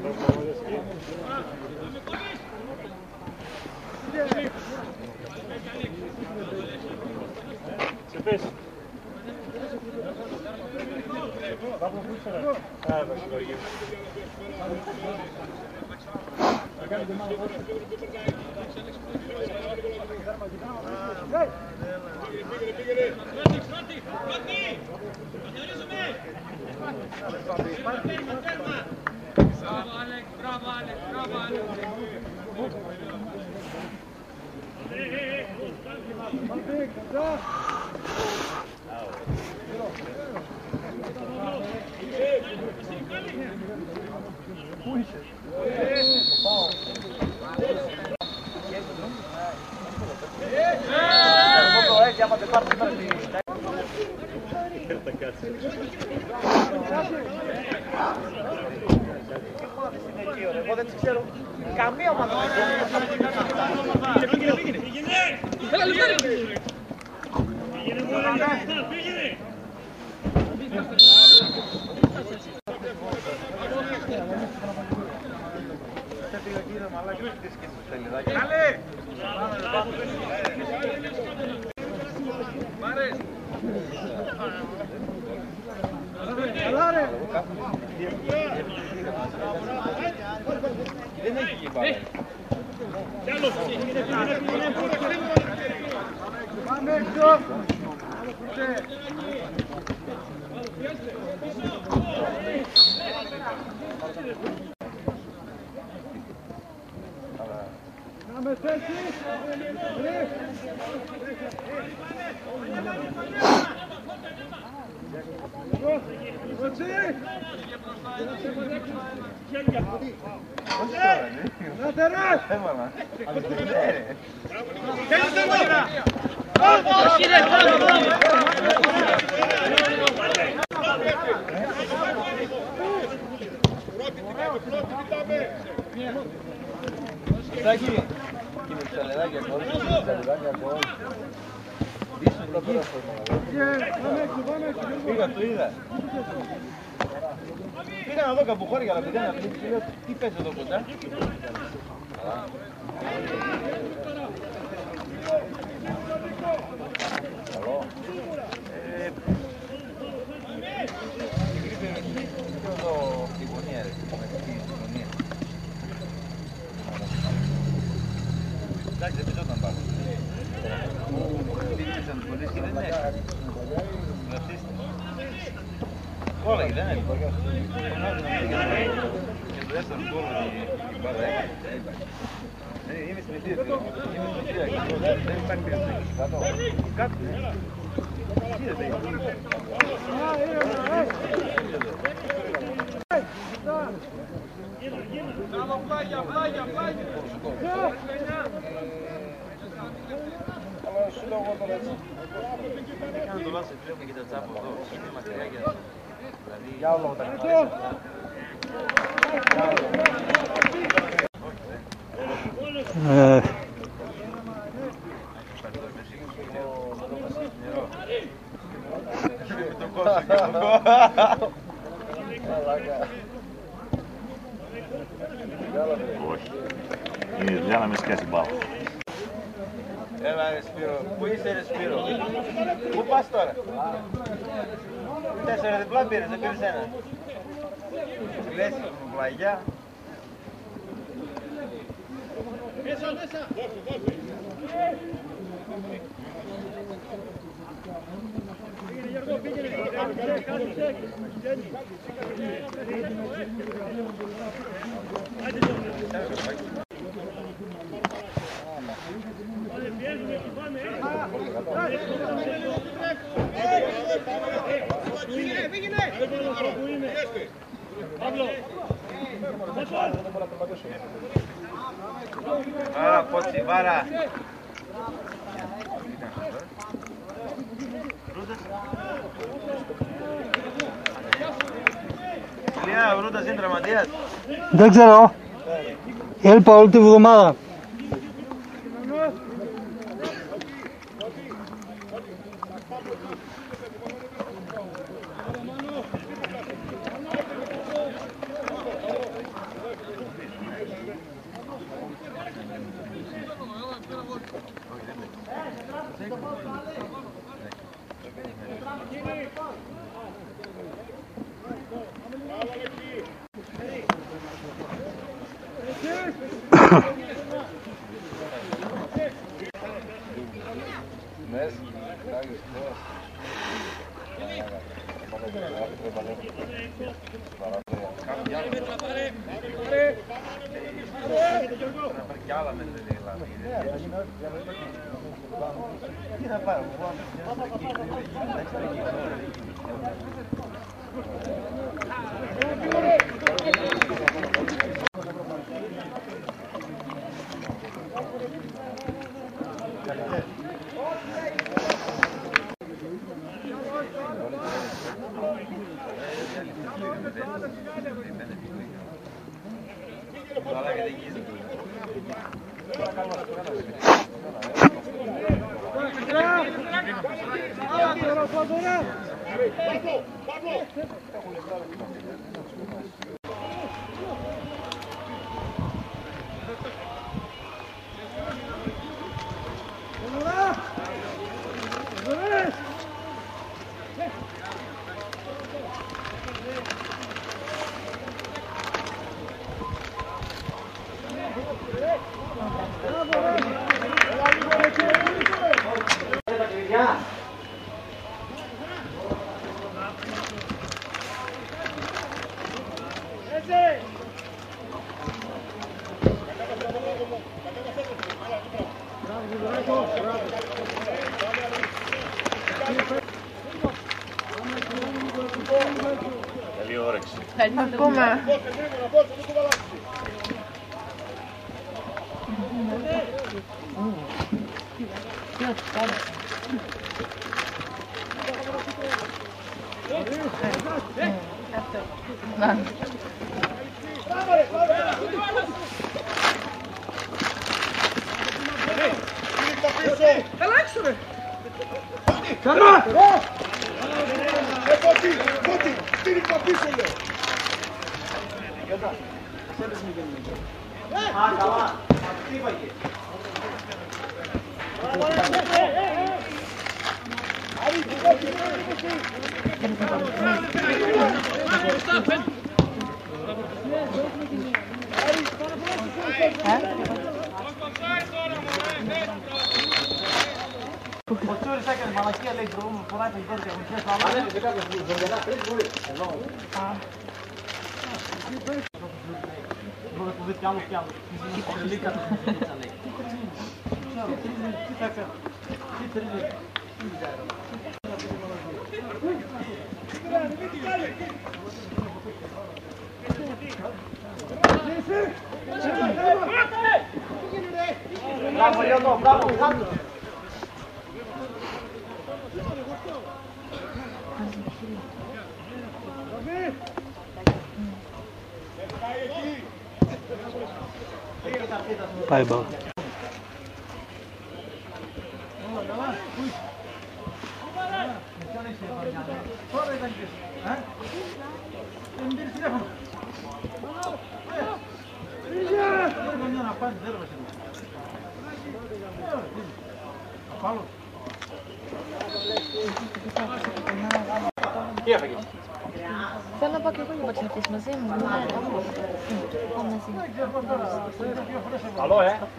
Σε πες. Πού είσαι? Εγώ δεν τις ξέρω καμία ομάδα. Δεν έχει εκεί μπάλα. Πάμε έξω! Πάμε θέση! Σάκη, και με ψαλεδάκια κόλλη, δύσκολο τώρα πήγα, το είδα. Πήγα να δω κάπου χώρια, αλλά πήγα να πλήξει και λέω τι παίζει εδώ κοντά. Καλό. Η γωνία, εντάξει, δεν πεζόταν πάνω. Πήγαν τους πολίτες και δεν είναι. Γλωσσίστε. Κόλλαγε, δεν είναι. Και το δεύτερο κόλλο την μπάλα έπαιξε. Είμαι στην αιτία. Δεν υπάρχει περίπτωση. Κάτω. Είδατε. Πλάγια, πλάγια, πλάγια! Αλλά σου λέω εγώ τώρα έτσι. Κάνε το λάθος, βλέπουμε και τα τσάπα εδώ. Είναι μακριάκια. Δηλαδή, για όλα τα κομμάτια. Το κόψω και εγώ. Όχι. Είναι δουλειά να με σκάσει μπάλα. Έλα ρε Σπύρο. Πού είσαι ρε Σπύρο? Πού πας τώρα? 4 διπλά πήρες, δεν πήρες ένα. Λες, πλαγιά. Μέσα, μέσα! Πήγαινε Γιώργο, πήγαινε! Κάτω τσεκ! Άρα, πότσι, βάρα. Λιά, ο Ρούντας είναι τραυματίας. Δεν ξέρω. Έλπα όλη τη βδομάδα. Καλή όρεξη. Να πούμε. Ο Τσούρης έκανε μαλακία, λέει, προηγούμενη φορά και τώρα διαγωνιστικές Μπράβο, Λιώτο, μπράβο, μπράβο. Πάει μπα. Θέλω να πάω και εγώ λίγο τσακίς μαζί μου. Πάω μαζί. Καλό,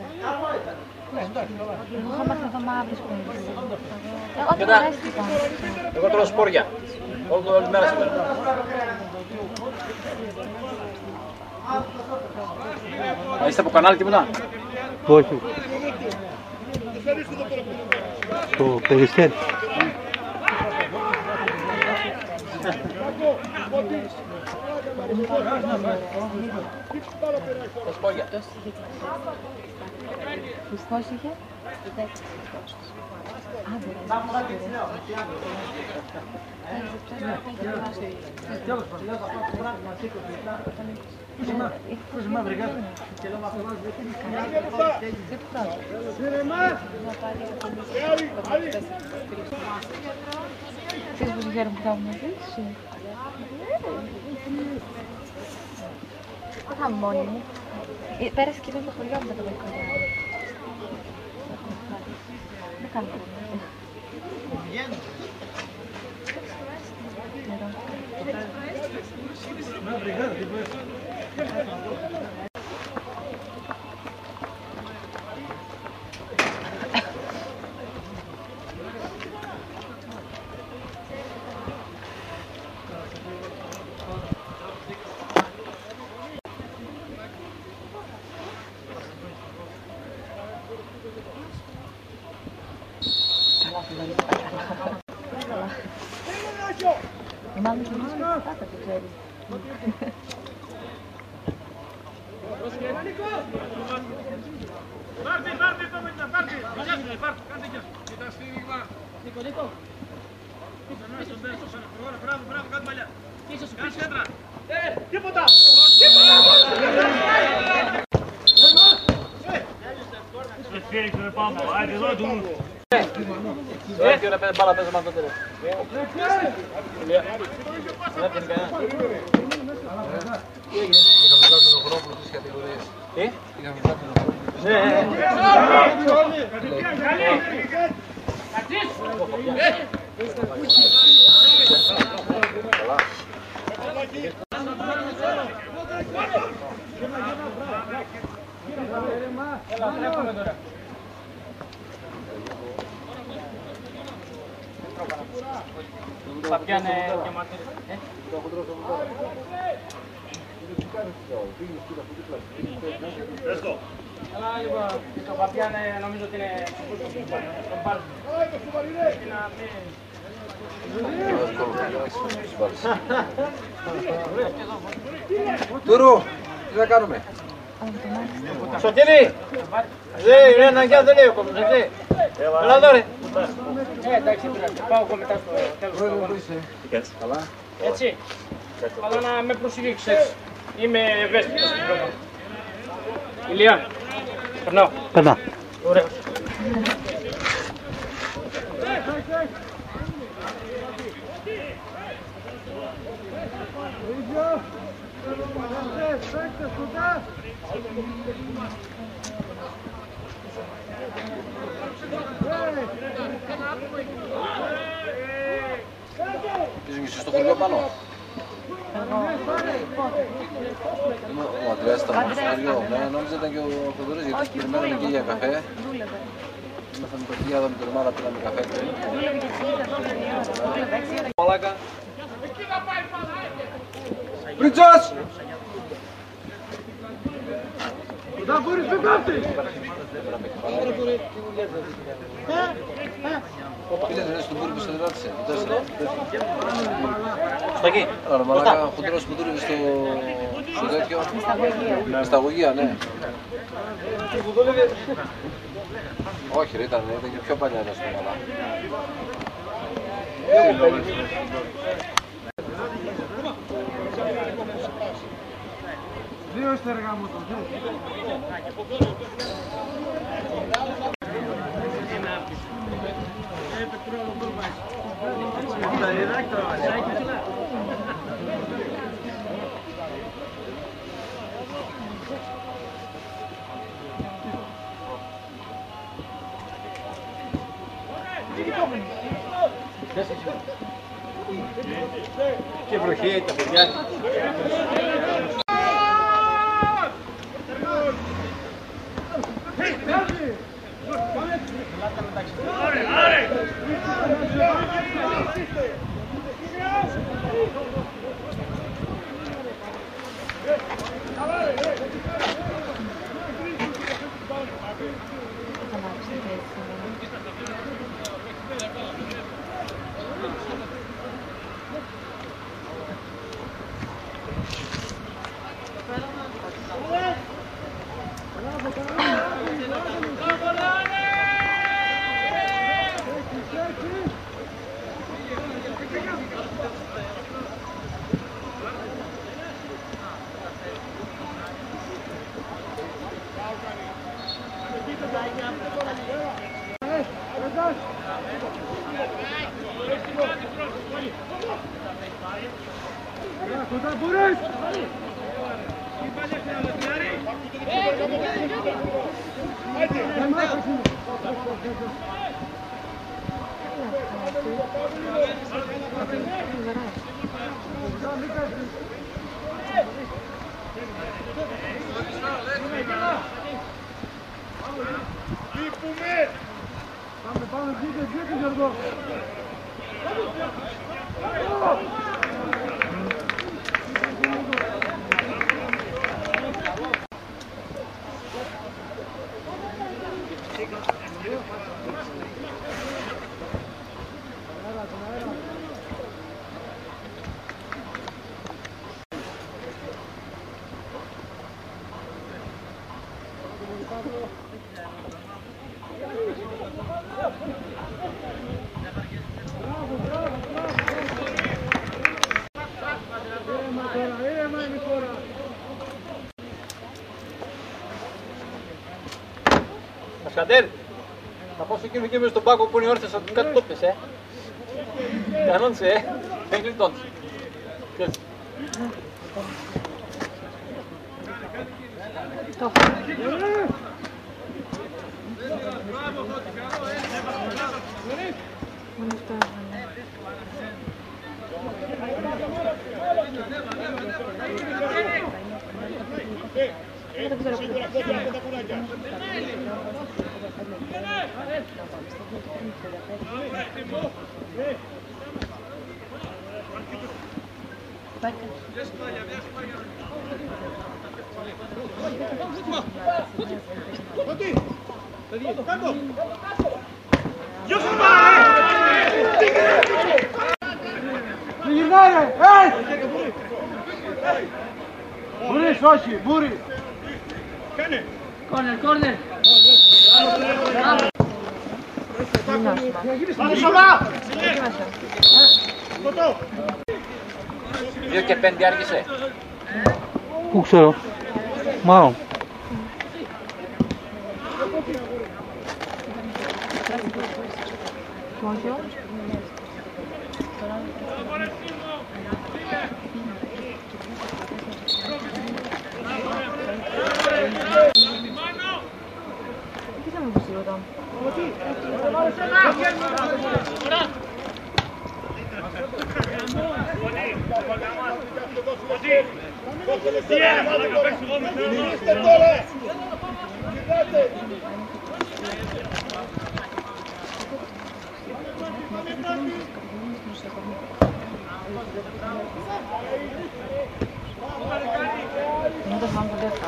Εγώ είχα μάθει να δω μαύρες πόντες. Εγώ δεν αρέσει τι κάνω. Εγώ τρώω σπόρια. Όλη μέρα σήμερα. Είστε από κανάλι τίποτα? Όχι. Το Περιστέρι. Τα σπόρια. Χριστός είχε 10 Χριστός. Ξέρεις πως χαίρομαι που θα είμαι μαζί σου. Δεν θα είμαι μόνη μου. Πέρασε και λίγο το χωριό μου το παιδί. έκανε. Μάλλον και εμείς θα το ξέρει. Τίποτα! Έχει ώρα πέντε μπάλα, πες μας τότε. Δεν έπιανε κανένα. Τι έγινε? Είχαμε βγάλει τον Οχρόπουλο στις κατηγορίες. Τι? Είχαμε βγάλει τον Οχρόπουλο. Θα πιάνε και μαρτύρες. Αλλά λοιπόν, το Παπιάνε νομίζω ότι είναι τον πάρουν. Τούρου, τι θα κάνουμε? Σωτήρη! Είναι αναγκαία, δεν λέει ο κόμμος, έτσι. Έλα εδώ ρε. Εντάξει, πάω εγώ μετά στο τέλος του αγώνα. Καλά. Έτσι, αλλά να με προσηγήξεις. Είμαι ευαίσθητος στην πρώτα. Ηλία, περνάω. Περνά. Ωραία. Πήγαινε στο χωριό πάνω. Ο Αντρέας ήταν στο χωριό. Νόμιζα ήταν και ο Θοδωρής γιατί περιμέναμε εκεί για καφέ. Ήμασταν με το Κιάδα με την ομάδα πήραμε καφέ. Μαλάκα. Πριτσός! Κοντά μπορείς με κάρτη! Πήγαινε στον Πούρη που σε ρώτησε. Στο εκεί. Άρα μαλάκα, ο χοντρός που δούλευε στο τέτοιο. Στα αγωγεία, ναι. Όχι ρε, ήταν και πιο παλιά ένα στο μαλά. Δύο στεργά μου το Και βροχή τα παιδιά. Κοντά μπορείς! Άντε! Πάμε, βγείτε Γιώργο. Καντέρ, θα πω εκεί μέσα στον πάγκο που είναι όρθιος ότι κάτι το πες, κανόνσε, δεν γλιτώνεις. Το Μπούρις, όχι, Μπούρις. Κάνε. Κόρνερ. Πάμε σοβά. 2 και 5 άρχισε. Πού ξέρω. Μάλλον. Bonjour. Τι θα μου πεις εδώ. No to mam podeszła.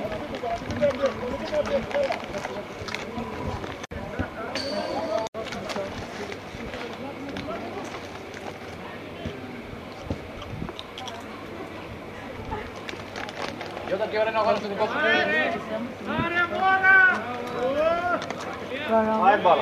Γιώτα, τι ώρα είναι ο αγώνας του δικό σου. Πάει μπάλα.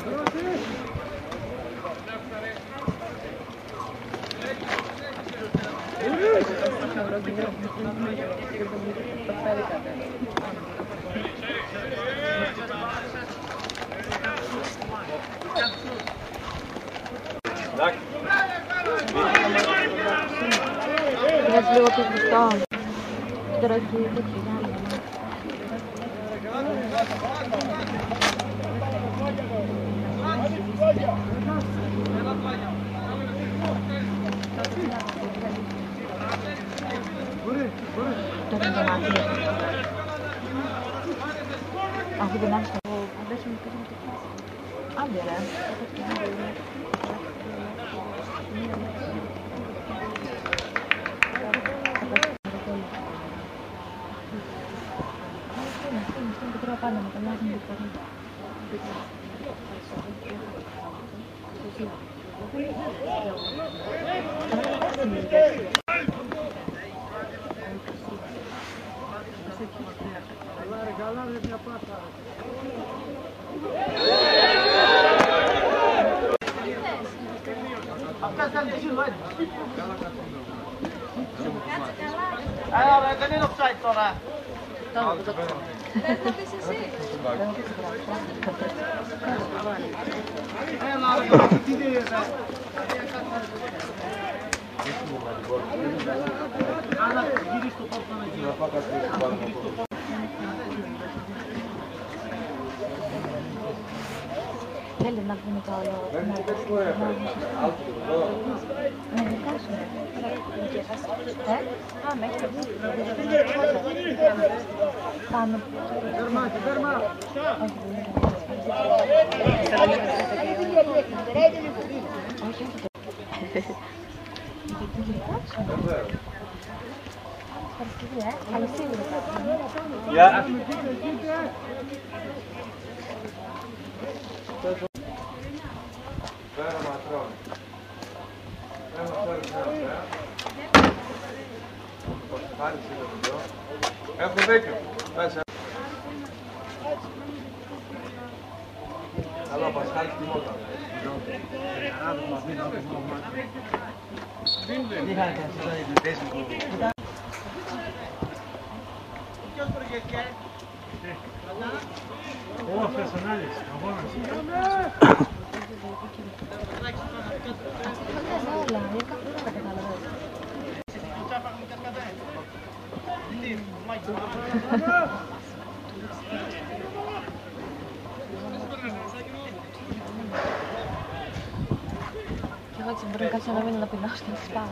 Jest było piękny stąd. Teraz tu jest aku benar ada sempat ada lah berapa nama kenal δεν είναι offside τώρα. Θέλει να πούμε το άλλο. Να δικάσουμε. Πάμε. Όχι, όχι. Αλλά σίγουρα. Πέρα ματρών. Έχω δίκιο. Μέσα. Καλό Πασχάλης τιμόταν. Todos personales, αγώνας. Όλα, δεν καταλαβαίνω. Και εγώ έτσι μπορεί να κάτσει να μείνω να πεινάω στην σπάω.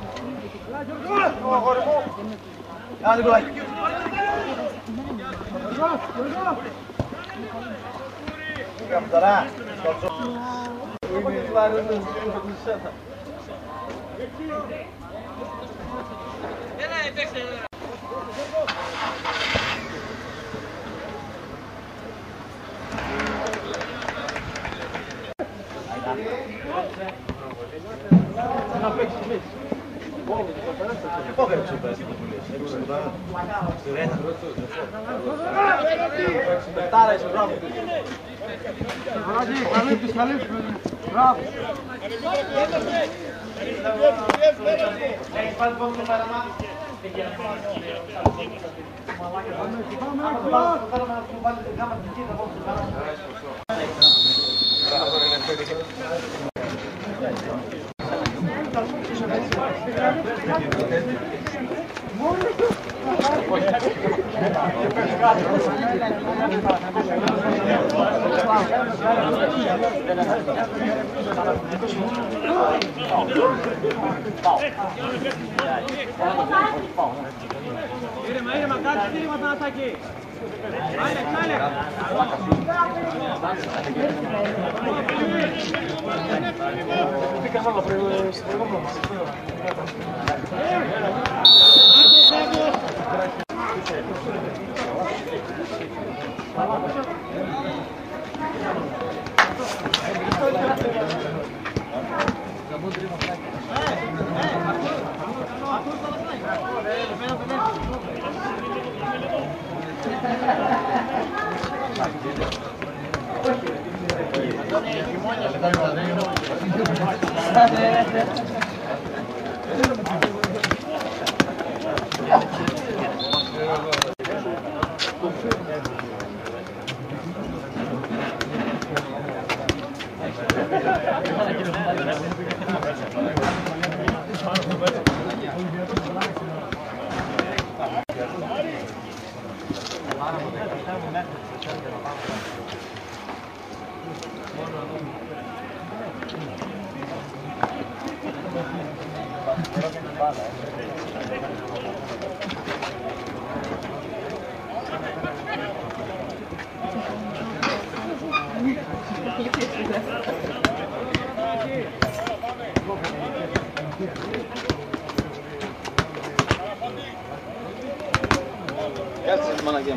Ήρεμα, κάτσε τρίμα Θανασάκη. Άλεξ. Κάτσε τη μαλακιά μου.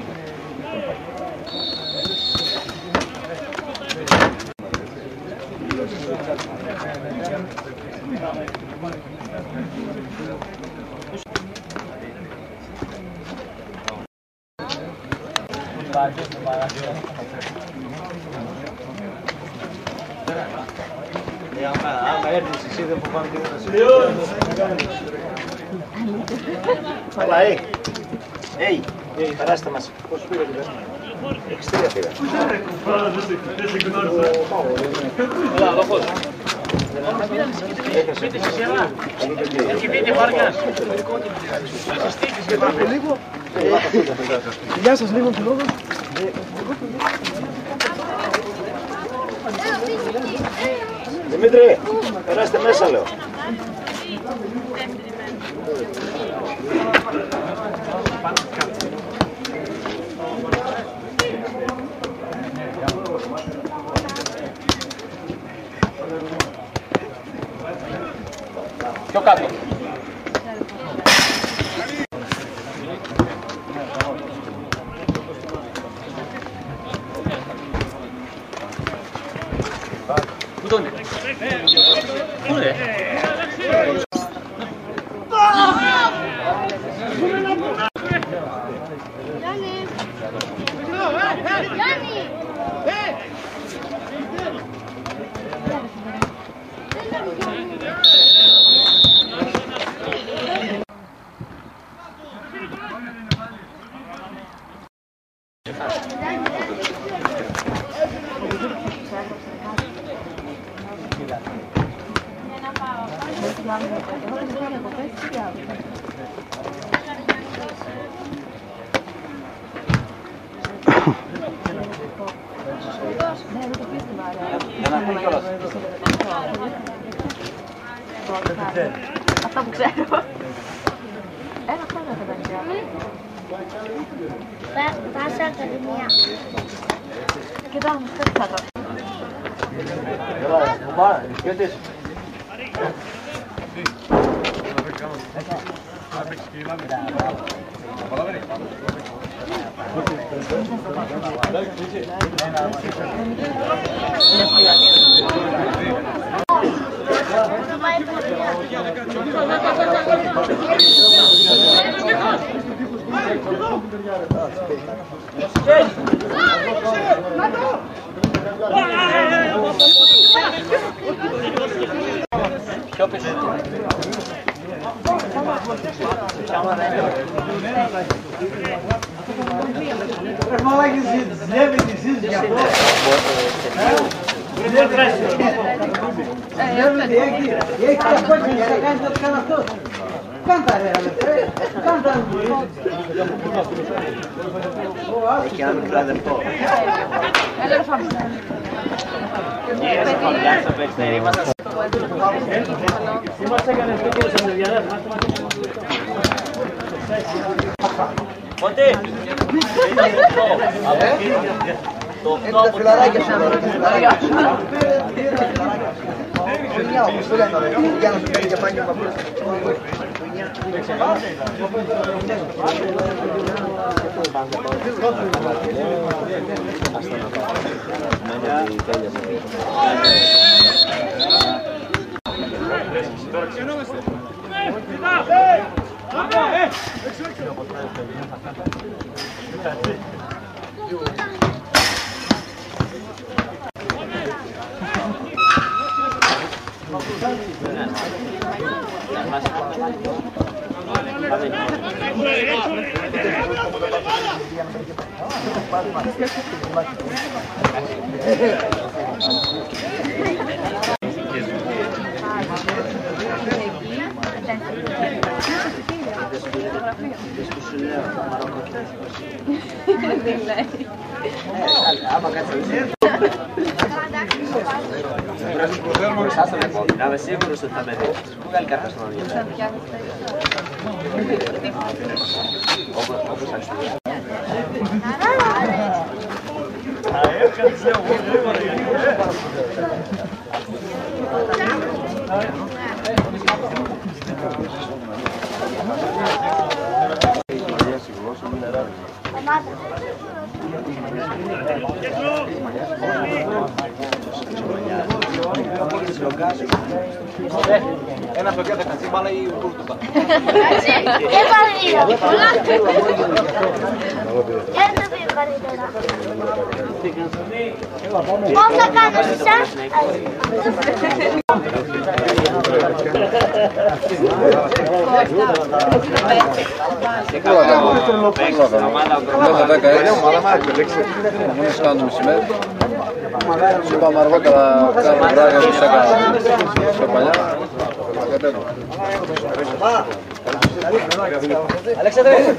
Άμα έρθεις εσύ δεν φοβάμαι και δεν θα σε Έλα, περάστε μας. Πώς πήγα την πέρα. 63 πήγα. Δεν σε γνώρισα. Έλα, λόγος. Έχει δει τη βάρκα. Γεια σας, λίγο του λόγου. Δημήτρη, περάστε μέσα λέω. Πιο κάτω. Πού τον είναι? Πού είναι? Αυτό που ξέρω. Ένα χρόνο θα τα ξέρω. Πάσα ακαδημία. Κοιτάμε, κάτι θα το. Έλα, κουμπά, σκέτης. Πιο πίσω. Έχει ένα μικρό αδερφό. Πότε? Τα φιλαράκια σου, τα φιλαράκια. Χρονιά όπως το λένε, για να σου παίρνει και πάει και παππούς. Άμα κάτσε Να είμαι σίγουρος ότι θα με δει. Πού βγάλει κάποιος τον ενδιαφέρον. Όπως αρχίζει. Ένα στο κέντρο, κατσί μπάλα ή κούρτουμπα. Δεν παρήγα. Έρθετε καλύτερα. Πώς θα κάνεις εσάς? Μόλις κάνουμε μεσημέρι. Σου είπαμε αργότερα κάνουμε βράδια που σέκα στο παλιά. Αλέξανδρε!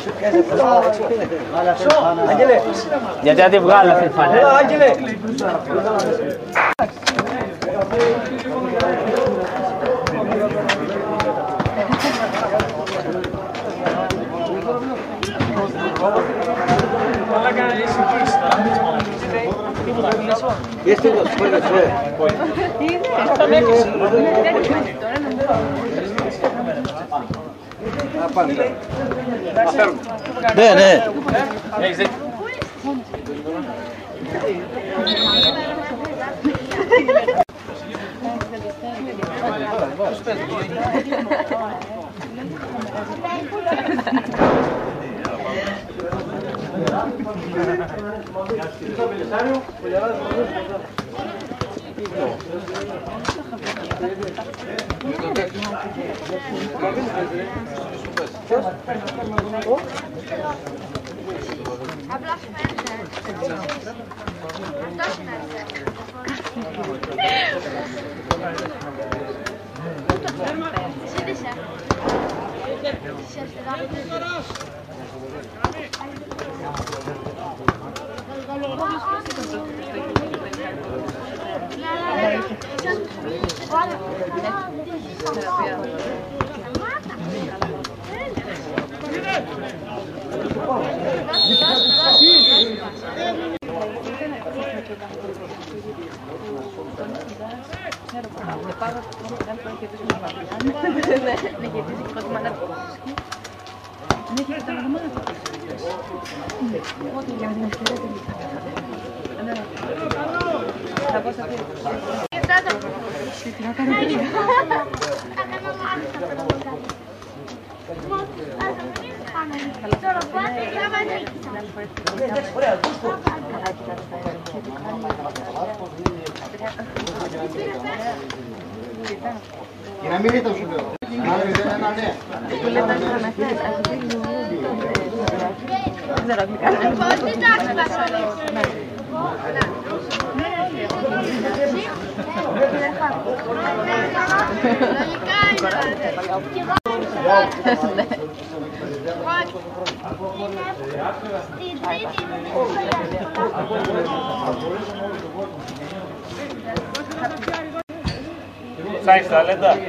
Άγγελε! Γιατί θα τη βγάλω αυτή τη φανέλα. Άγγελε! Ναι, ναι. Έχεις δίκιο. Απλά σου φαίνεται. Αυτός είναι Σύντησε. Για να μην είτε σου λέω. Ψάχνεις ταλέντα.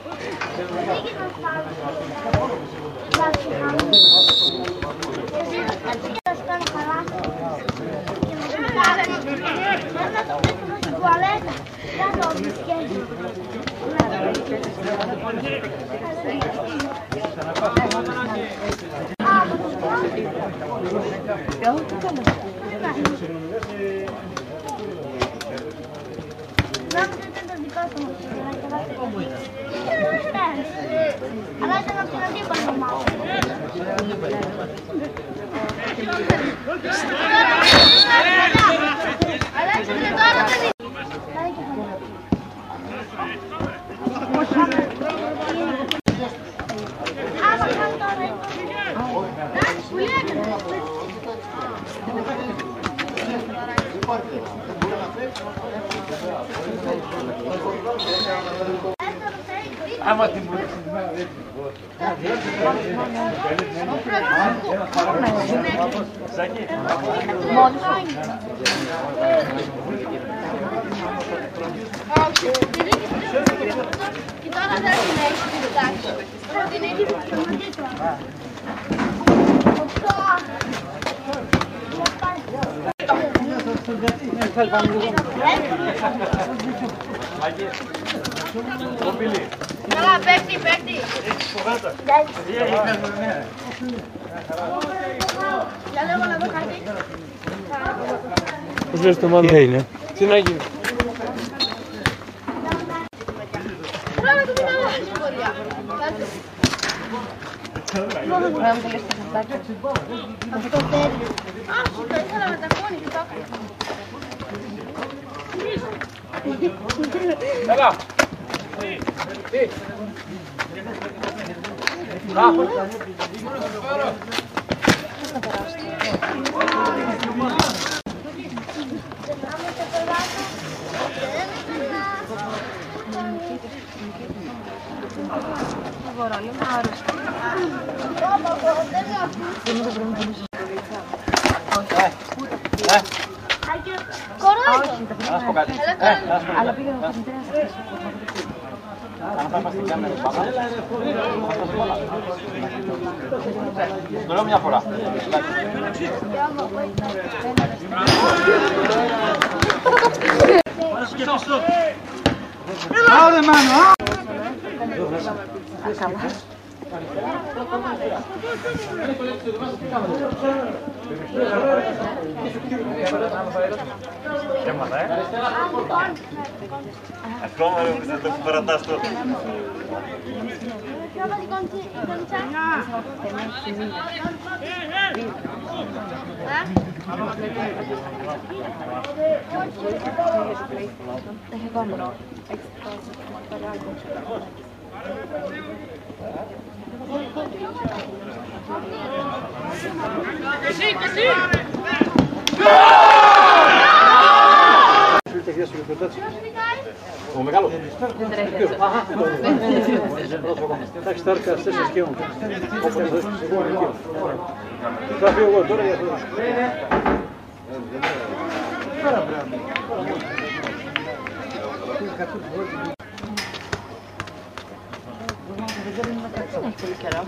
Αλλά ήταν από την αντίπαλη ομάδα. Αλλά ήταν τώρα δεν Άμα την μπορείς σήμερα δεν την πω. Σάκη. Και τώρα δεν την έχει κοιτάξει. Θα την έχει κοιτάξει. Καλά, παίκτη, παίκτη. Για λίγο να δω κάτι. Πώς λες το μάνα. Τι έγινε. Τι να γίνει. Πρέπει να το δω. Πορεία. Πρέπει να τελειώσει το χαρτάκι. Αυτό θέλει. Α, σου το ήθελα με τα κόνη και το έκανα. Έλα. Τι. Κορώνα όχι, τα Να σου πω κάτι. αλλά πήγα να το μητέρα σας. Αν πάμε στην κάμερα του μπάμπα, το λέω μια φορά. Άντε μάνο, Ακόμα δεν το παρατάς το. Ο μεγάλος. Εντάξει, θα έρθει στις και μου. Όποτε δώσεις εγώ εκεί. Θα φύγω εγώ τώρα για αυτό. Δεν έχει πολύ καιρό.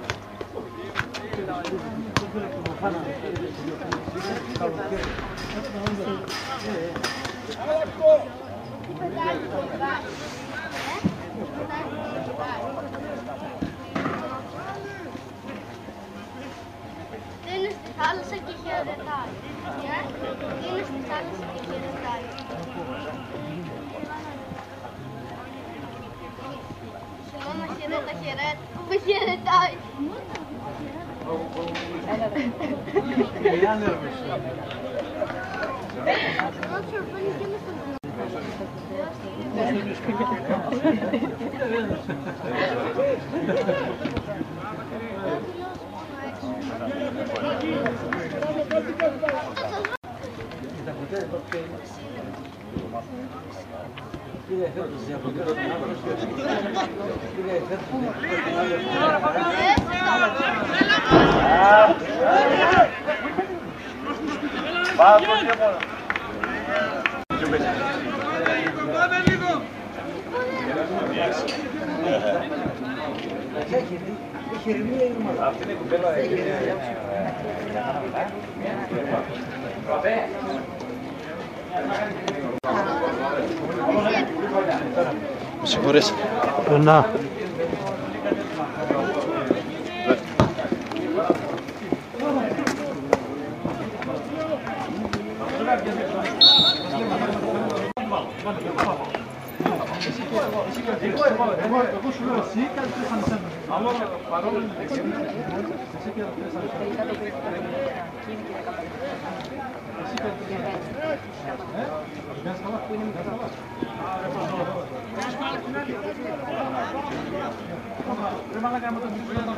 Είναι στη θάλασσα και χαιρετάει. Είναι στη θάλασσα και χαιρετάει. Χειμώνα χαιρέτα χαιρέτα που χαιρετάει. Με συγχωρείς. να. Εγώ σου λέω εσύ κάτι τρεις ανσέντα. Αλλά παρόλο είναι εξαιρετικά. Εσύ και τρεις ανσέντα. Εσύ και τρεις ανσέντα. Βγάζεις καλά. Πρέπει να κάνουμε το βιβλίο να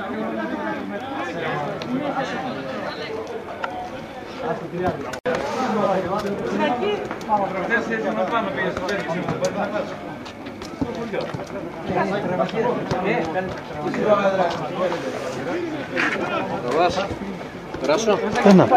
Ραβάς, περάσω. Ένα.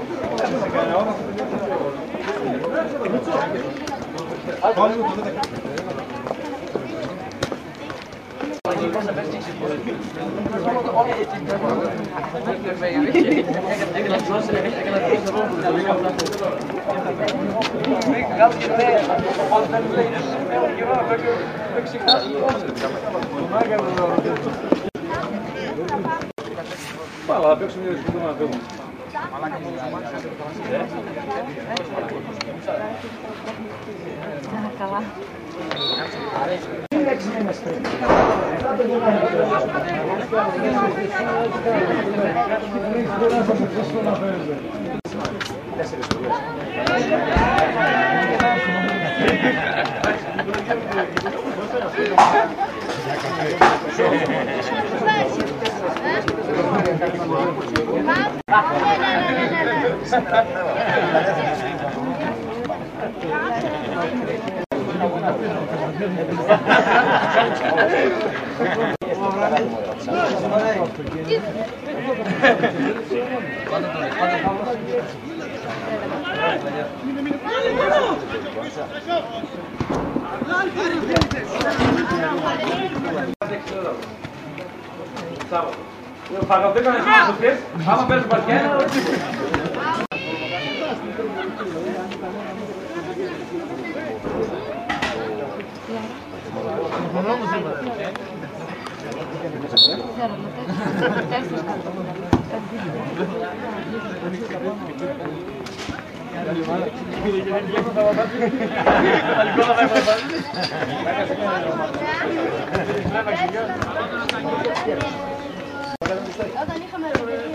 Fala, pega o meu escudo na cama. Καλά. Φαγωθήκανε στις αυτές, άμα παίζουν μπασκετ. Όταν είχαμε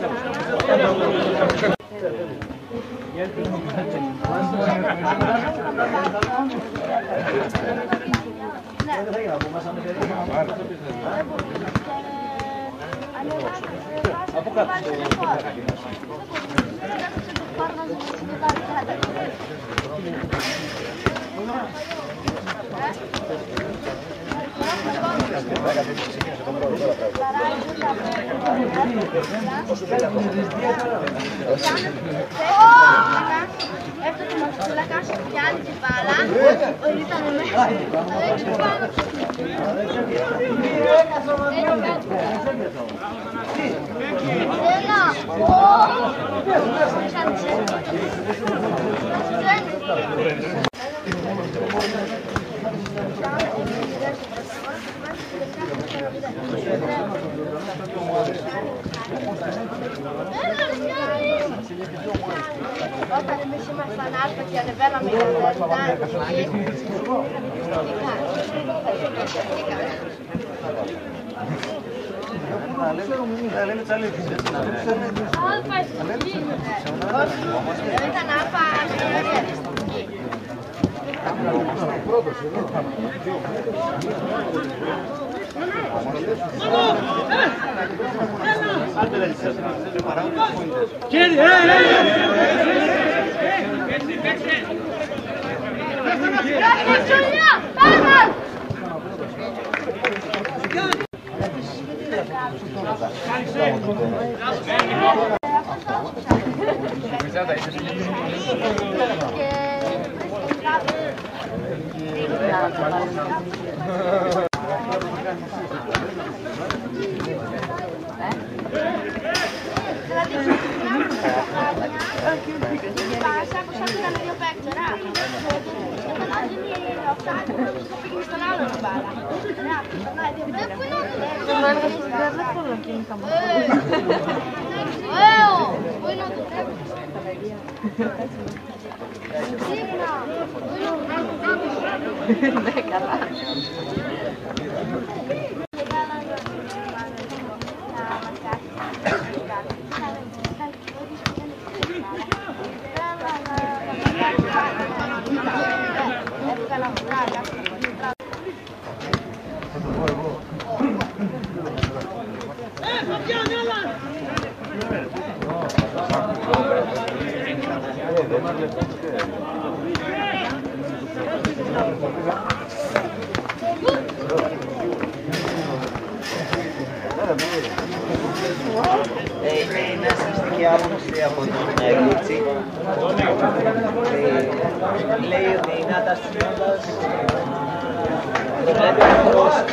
από κάτω. Έφτασε ο Μαξούλακας, πιάνει την μπάλα, ήταν μέσα. Όταν εμείς ήμασταν άλφα και ανεβαίναμε για ήταν άλφα Είναι αστική άποψη από τον Λούτσι. Λέει ότι η Νάτα Στρίδας το βλέπει ακριβώς.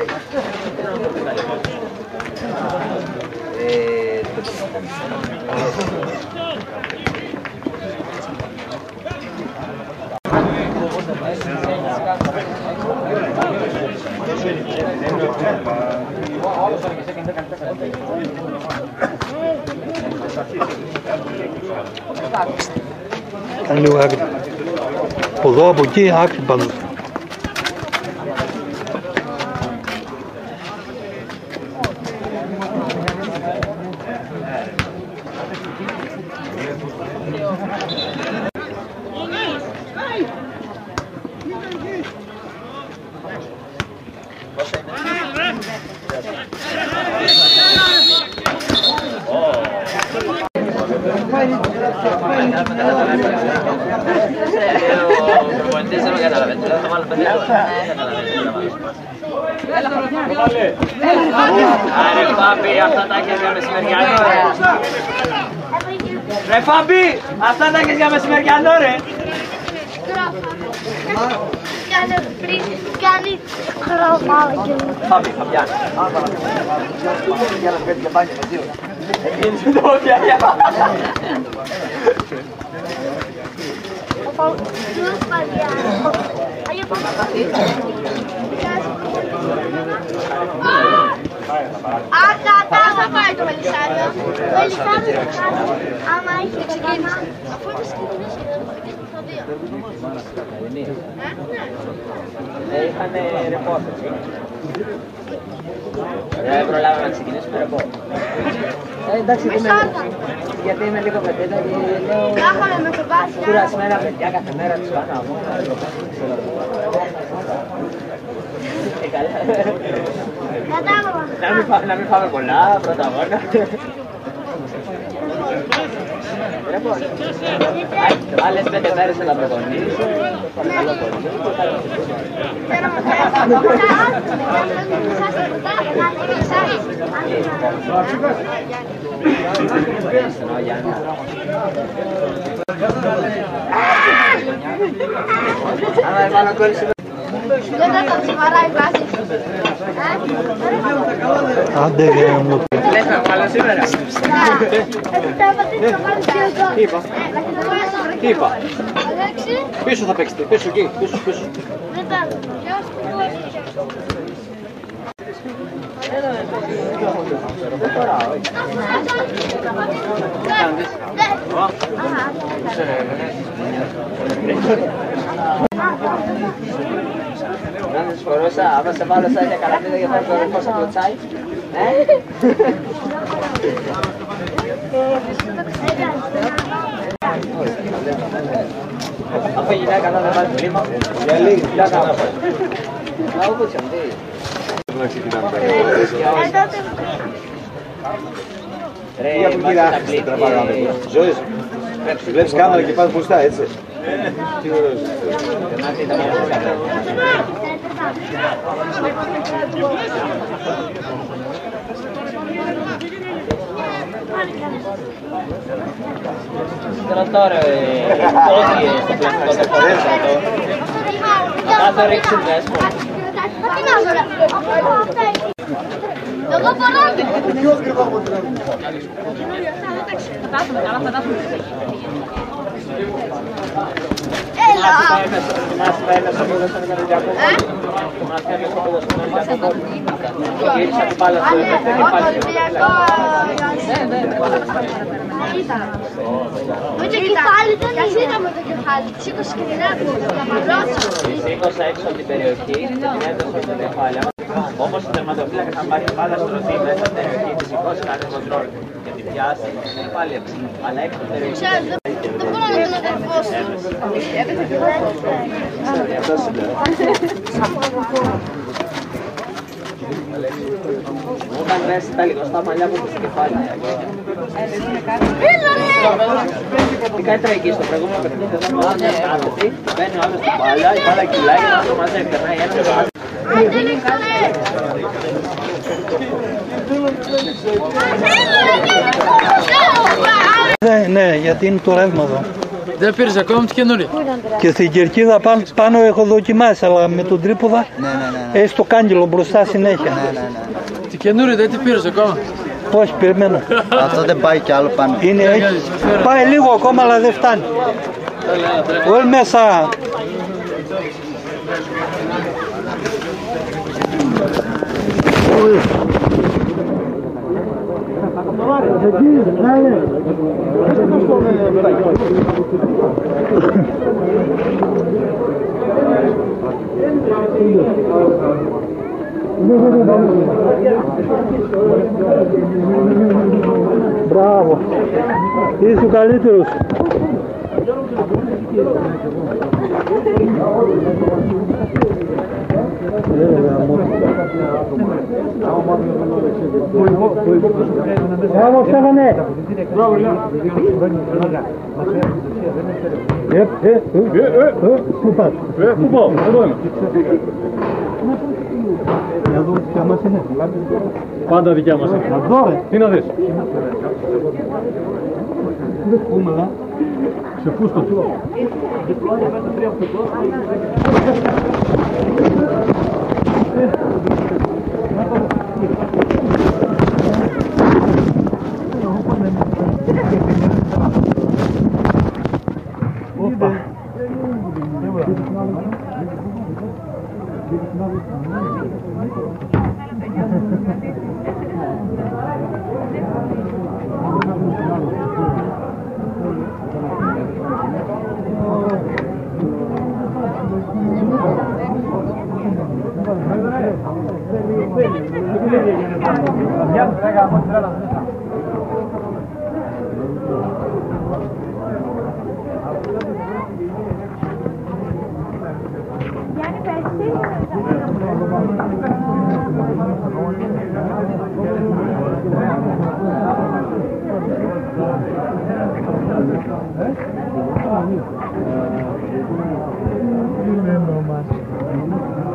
Κάνει λίγο άκρη. Από εδώ, από εκεί, άκρη πάντως. Άρε πάπη, αυτά τα έχει με μεσημεριάνη. Ρε Φαμπή, αυτά τα έχεις για μεσημεριανό ρε. Κάνει χρώμα και... Φαμπή, Φαμπιάνη. Για να πέτει και μπάνιο με δύο. Εκείνης με το όποια. Τους Φαμπιάνη. Κατά θα πάει το Μελισσάνιο. Το Μελισσάνιο θα κάνει. Άμα έχει ξεκίνημα. Αφού είναι ξεκινήσει, θα δύο. Είχαν ρεπόρτερ. Δεν προλάβαμε να ξεκινήσουμε ρεπόρτερ. Εντάξει, γιατί είμαι λίγο πετέτα και λέω κουρασμένα παιδιά κάθε μέρα τους κάνω αγώνα. Να μην φάμε πολλά, πρώτα αγώνα. Άλλες 5 μέρες να προπονήσω. Παρακαλώ πολύ. Δεν θα το τσιμαράει βάση. Άντε γάμο. Λες να βγάλω σήμερα. Τι είπα. Τι είπα. Πίσω θα παίξετε. Πίσω εκεί. Πίσω. Να σας φορώσα, άμα σε βάλω σαν για καρατίδα για να το πώς θα κλωτσάει. Αφού η γυναίκα να δεν βάλει κλίμα, για λίγη δουλειά να πάει. Να όπως αυτή. Ρε, μάσε τα κλίκη. Ζωής, βλέπεις κάμερα και πας μπροστά, έτσι. Τι ωραίος. Τώρα πόδι στο πλαστικό δεν χωρέσα το. Θα το ρίξουν δέσμο. Τι να βρω, εγώ μπορώ. Ποιος κρυβά από την άλλη. Θα τάσουμε καλά, θα τάσουμε. Έλα! Μας φαίνεται στο ποδόσφαιρο με τον Γιακώβο. Μας φαίνεται στο ποδόσφαιρο με τον Γιακώβο. Γύρισα την μπάλα στο δεύτερο και πάλι στο Με το κεφάλι δεν είναι με το κεφάλι. Σήκωσε και την άκουσα. Σήκωσα έξω από την περιοχή και την έδωσα στο κεφάλι. Όμως ο τερματοφύλακας αν πάρει μπάλα στο ρωτή μέσα στην περιοχή της σηκώσει κάνει κοντρόλ και την πιάσει και πάλι έψηνα. Αλλά έξω από την περιοχή. Δεν μπορώ να τον αδερφώσω. Μου είχαν μέσα τα λιγοστά μαλλιά μου στο κεφάλι. Τι κάνετε εκεί στο προηγούμενο παιχνίδι, δεν μου άρεσε κάθετη, μπαίνει ο άλλος στην μπάλα, η μπάλα κυλάει, ένας το μαζεύει, περνάει ένας το μαζεύει. Ναι, γιατί είναι το ρεύμα εδώ. Δεν πήρες ακόμα τη καινούρια. Και στην κερκίδα πάνω έχω δοκιμάσει, αλλά με τον τρίποδα έχει το κάγκελο μπροστά συνέχεια. Τη καινούρια δεν την πήρες ακόμα. Όχι, περιμένω. Αυτό δεν πάει κι άλλο πάνω. Πάει λίγο ακόμα, αλλά δεν φτάνει. Όλοι μέσα. Μπράβο. Είσαι ο καλύτερος. Μπράβο, Στέφανε. Πού πας? Πού πάω? Εδώ είμαι. Να δω δικιά μας είναι. Πάντα δικιά μας είναι. Να δω ρε. Τι να δεις? Κούμελα, σε φούστο του.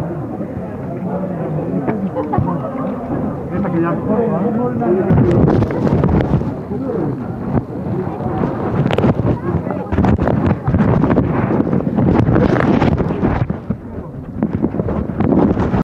Esta que ya